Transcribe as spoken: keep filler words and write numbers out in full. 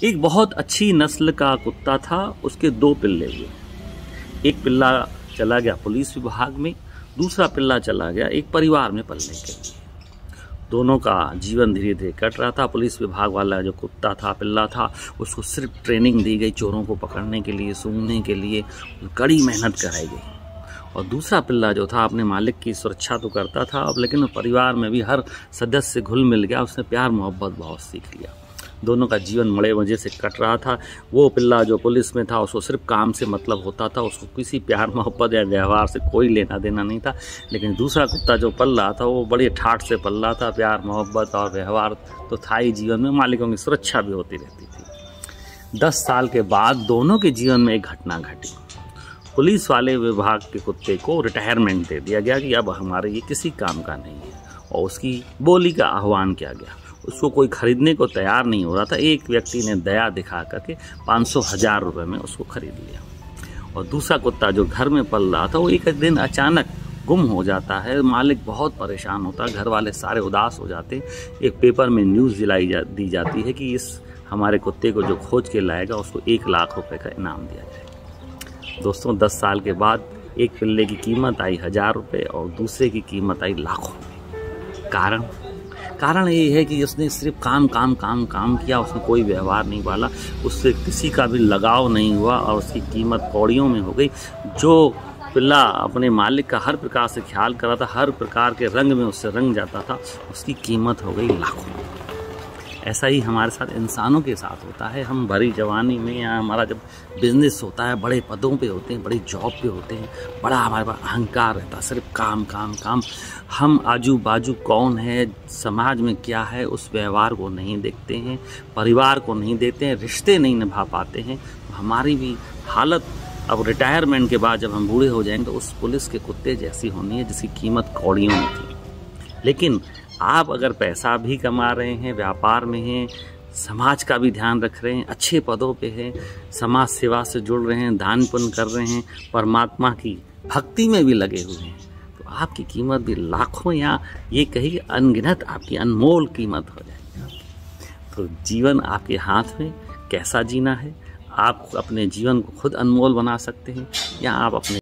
एक बहुत अच्छी नस्ल का कुत्ता था, उसके दो पिल्ले हुए। एक पिल्ला चला गया पुलिस विभाग में, दूसरा पिल्ला चला गया एक परिवार में पलने के लिए। दोनों का जीवन धीरे धीरे कट रहा था। पुलिस विभाग वाला जो कुत्ता था, पिल्ला था, उसको सिर्फ ट्रेनिंग दी गई चोरों को पकड़ने के लिए, सूंघने के लिए, कड़ी मेहनत कराई गई। और दूसरा पिल्ला जो था अपने मालिक की सुरक्षा तो करता था अब, लेकिन परिवार में भी हर सदस्य घुल मिल गया, उसने प्यार मोहब्बत बहुत सीख लिया। दोनों का जीवन बड़े मज़े से कट रहा था। वो पिल्ला जो पुलिस में था उसको सिर्फ काम से मतलब होता था, उसको किसी प्यार मोहब्बत या व्यवहार से कोई लेना देना नहीं था। लेकिन दूसरा कुत्ता जो पल रहा था वो बड़े ठाठ से पल रहा था, प्यार मोहब्बत और व्यवहार तो था ही जीवन में, मालिकों की सुरक्षा भी होती रहती थी। दस साल के बाद दोनों के जीवन में एक घटना घटी। पुलिस वाले विभाग के कुत्ते को रिटायरमेंट दे दिया गया कि अब हमारे ये किसी काम का नहीं है, और उसकी बोली का आह्वान किया गया। उसको कोई खरीदने को तैयार नहीं हो रहा था। एक व्यक्ति ने दया दिखा करके पाँच सौ हजार रुपये में उसको खरीद लिया। और दूसरा कुत्ता जो घर में पल रहा था वो एक दिन अचानक गुम हो जाता है। मालिक बहुत परेशान होता है, घर वाले सारे उदास हो जाते। एक पेपर में न्यूज़ दिलाई जा दी जाती है कि इस हमारे कुत्ते को जो खोज के लाएगा उसको एक लाख रुपये का इनाम दिया जाएगा। दोस्तों, दस साल के बाद एक पिल्ले की कीमत आई हजार रुपये और दूसरे की कीमत आई लाखों रुपये। कारण कारण ये है कि उसने सिर्फ काम काम काम काम किया, उसने कोई व्यवहार नहीं पाला, उससे किसी का भी लगाव नहीं हुआ और उसकी कीमत कौड़ियों में हो गई। जो पिल्ला अपने मालिक का हर प्रकार से ख्याल कर रहा था, हर प्रकार के रंग में उससे रंग जाता था, उसकी कीमत हो गई लाखों। ऐसा ही हमारे साथ इंसानों के साथ होता है। हम भरी जवानी में या हमारा जब बिजनेस होता है, बड़े पदों पे होते हैं, बड़ी जॉब पे होते हैं, बड़ा हमारे पास अहंकार रहता है, सिर्फ काम काम काम। हम आजू बाजू कौन है, समाज में क्या है, उस व्यवहार को नहीं देखते हैं, परिवार को नहीं देखते हैं, रिश्ते नहीं निभा पाते हैं। तो हमारी भी हालत अब रिटायरमेंट के बाद जब हम बूढ़े हो जाएंगे तो उस पुलिस के कुत्ते जैसी होनी है जिसकी कीमत कौड़ियों में थी। लेकिन आप अगर पैसा भी कमा रहे हैं, व्यापार में हैं, समाज का भी ध्यान रख रहे हैं, अच्छे पदों पे हैं, समाज सेवा से जुड़ रहे हैं, दान पुण्य कर रहे हैं, परमात्मा की भक्ति में भी लगे हुए हैं, तो आपकी कीमत भी लाखों या ये कहिए अनगिनत आपकी अनमोल कीमत हो जाएगी। तो जीवन आपके हाथ में, कैसा जीना है, आप अपने जीवन को खुद अनमोल बना सकते हैं या आप अपने